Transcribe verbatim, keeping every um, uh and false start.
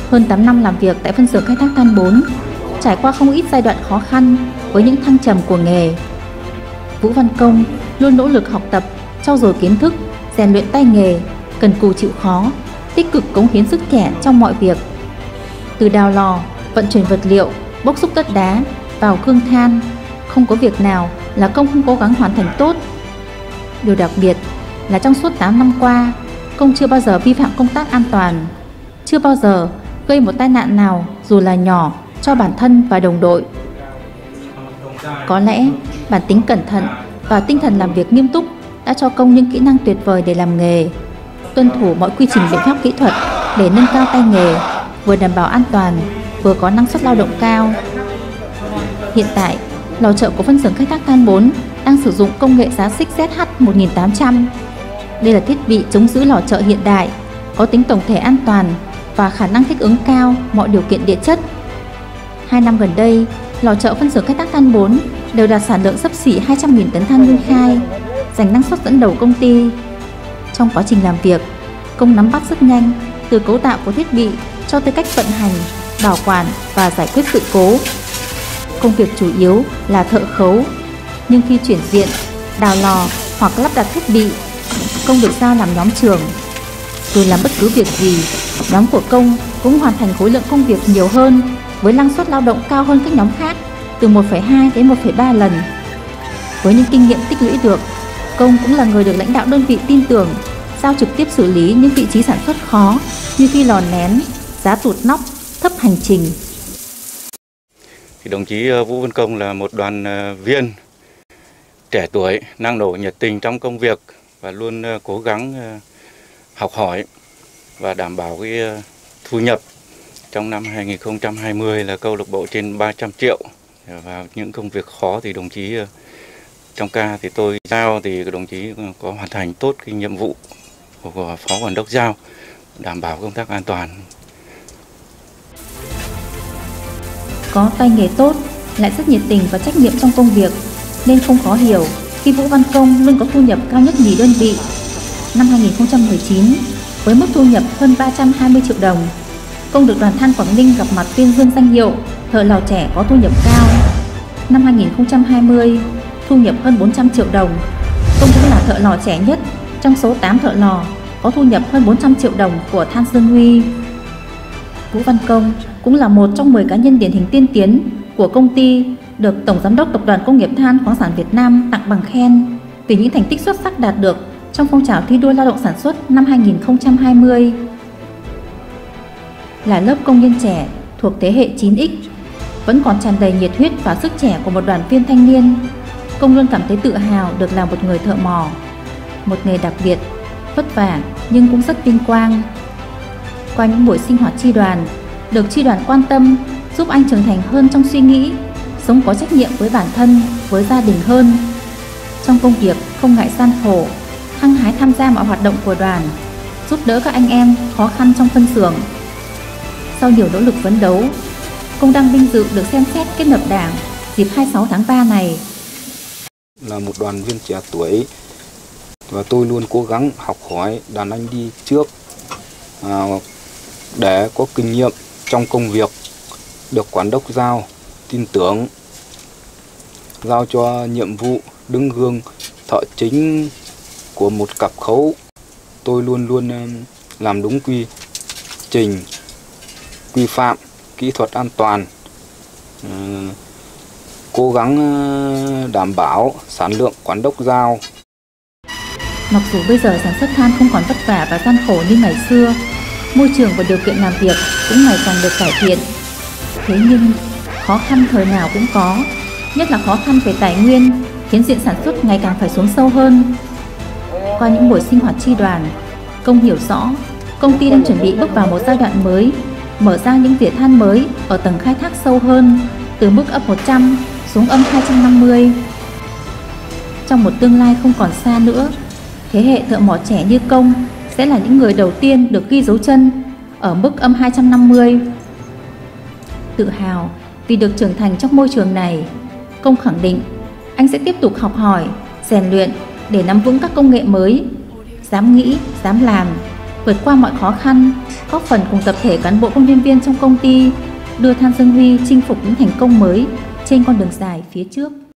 Hơn tám năm làm việc tại phân xưởng khai thác than bốn, trải qua không ít giai đoạn khó khăn với những thăng trầm của nghề, Vũ Văn Công luôn nỗ lực học tập, trau dồi kiến thức, rèn luyện tay nghề, cần cù chịu khó, tích cực cống hiến sức trẻ trong mọi việc. Từ đào lò, vận chuyển vật liệu, bốc xúc đất đá, vào cương than, không có việc nào là Công không cố gắng hoàn thành tốt. Điều đặc biệt là trong suốt tám năm qua, Công chưa bao giờ vi phạm công tác an toàn, chưa bao giờ gây một tai nạn nào dù là nhỏ cho bản thân và đồng đội. Có lẽ bản tính cẩn thận và tinh thần làm việc nghiêm túc đã cho Công những kỹ năng tuyệt vời để làm nghề, tuân thủ mọi quy trình biện pháp kỹ thuật để nâng cao tay nghề, vừa đảm bảo an toàn, vừa có năng suất lao động cao. Hiện tại, lò chợ của phân xưởng khai thác than bốn đang sử dụng công nghệ giá xích Z H một nghìn tám trăm. Đây là thiết bị chống giữ lò chợ hiện đại, có tính tổng thể an toàn và khả năng thích ứng cao mọi điều kiện địa chất. Hai năm gần đây, lò chợ phân xưởng khai thác than bốn đều đạt sản lượng xấp xỉ hai trăm nghìn tấn than nguyên khai, giành năng suất dẫn đầu công ty. Trong quá trình làm việc, Công nắm bắt rất nhanh từ cấu tạo của thiết bị cho tới cách vận hành, bảo quản và giải quyết sự cố. Công việc chủ yếu là thợ khấu, nhưng khi chuyển diện, đào lò hoặc lắp đặt thiết bị, Công được giao làm nhóm trưởng. Dù làm bất cứ việc gì, nhóm của Công cũng hoàn thành khối lượng công việc nhiều hơn, với năng suất lao động cao hơn các nhóm khác từ một phẩy hai đến một phẩy ba lần. Với những kinh nghiệm tích lũy được, Công cũng là người được lãnh đạo đơn vị tin tưởng, giao trực tiếp xử lý những vị trí sản xuất khó như khi lò nén, giá tụt nóc, thấp hành trình. Thì đồng chí Vũ Văn Công là một đoàn viên trẻ tuổi, năng nổ, nhiệt tình trong công việc và luôn cố gắng học hỏi và đảm bảo cái thu nhập. Trong năm hai nghìn không trăm hai mươi là câu lạc bộ trên ba trăm triệu, và những công việc khó thì đồng chí trong ca thì tôi giao thì đồng chí có hoàn thành tốt cái nhiệm vụ của phó quản đốc giao, đảm bảo công tác an toàn. Có tay nghề tốt, lại rất nhiệt tình và trách nhiệm trong công việc, nên không khó hiểu khi Vũ Văn Công luôn có thu nhập cao nhất nhì đơn vị. Năm hai nghìn không trăm mười chín, với mức thu nhập hơn ba trăm hai mươi triệu đồng, Công được đoàn than Quảng Ninh gặp mặt tuyên dương danh hiệu thợ lò trẻ có thu nhập cao. Năm hai nghìn không trăm hai mươi, thu nhập hơn bốn trăm triệu đồng, Công cũng là thợ lò trẻ nhất trong số tám thợ lò có thu nhập hơn bốn trăm triệu đồng của Than Sơn Huy. Vũ Văn Công cũng là một trong mười cá nhân điển hình tiên tiến của công ty được Tổng Giám đốc Tập đoàn Công nghiệp Than khoáng sản Việt Nam tặng bằng khen vì những thành tích xuất sắc đạt được trong phong trào thi đua lao động sản xuất năm hai nghìn không trăm hai mươi. Là lớp công nhân trẻ thuộc thế hệ chín X, vẫn còn tràn đầy nhiệt huyết và sức trẻ của một đoàn viên thanh niên, Công luôn cảm thấy tự hào được làm một người thợ mỏ, một nghề đặc biệt, vất vả nhưng cũng rất vinh quang. Qua những buổi sinh hoạt chi đoàn, được chi đoàn quan tâm, giúp anh trưởng thành hơn trong suy nghĩ, sống có trách nhiệm với bản thân, với gia đình hơn. Trong công việc không ngại gian khổ, hăng hái tham gia mọi hoạt động của đoàn, giúp đỡ các anh em khó khăn trong phân xưởng. Sau nhiều nỗ lực phấn đấu, Công đang vinh dự được xem xét kết nạp Đảng dịp hai mươi sáu tháng ba này. Là một đoàn viên trẻ tuổi và tôi luôn cố gắng học hỏi đàn anh đi trước à, để có kinh nghiệm trong công việc, được quản đốc giao tin tưởng, giao cho nhiệm vụ đứng gương thợ chính của một cặp khấu. Tôi luôn luôn làm đúng quy trình, quy phạm, kỹ thuật an toàn, cố gắng đảm bảo sản lượng quản đốc giao. Mặc dù bây giờ sản xuất than không còn vất vả và gian khổ như ngày xưa, môi trường và điều kiện làm việc cũng ngày càng được cải thiện. Thế nhưng, khó khăn thời nào cũng có, nhất là khó khăn về tài nguyên, khiến diện sản xuất ngày càng phải xuống sâu hơn. Qua những buổi sinh hoạt chi đoàn, Công hiểu rõ công ty đang chuẩn bị bước vào một giai đoạn mới, mở ra những vỉa than mới ở tầng khai thác sâu hơn, từ mức âm một trăm xuống âm hai trăm năm mươi. Trong một tương lai không còn xa nữa, thế hệ thợ mỏ trẻ như Công sẽ là những người đầu tiên được ghi dấu chân ở mức âm hai trăm năm mươi. Tự hào vì được trưởng thành trong môi trường này, Công khẳng định anh sẽ tiếp tục học hỏi, rèn luyện để nắm vững các công nghệ mới, dám nghĩ, dám làm, vượt qua mọi khó khăn, góp phần cùng tập thể cán bộ công nhân viên trong công ty đưa Than Dương Huy chinh phục những thành công mới trên con đường dài phía trước.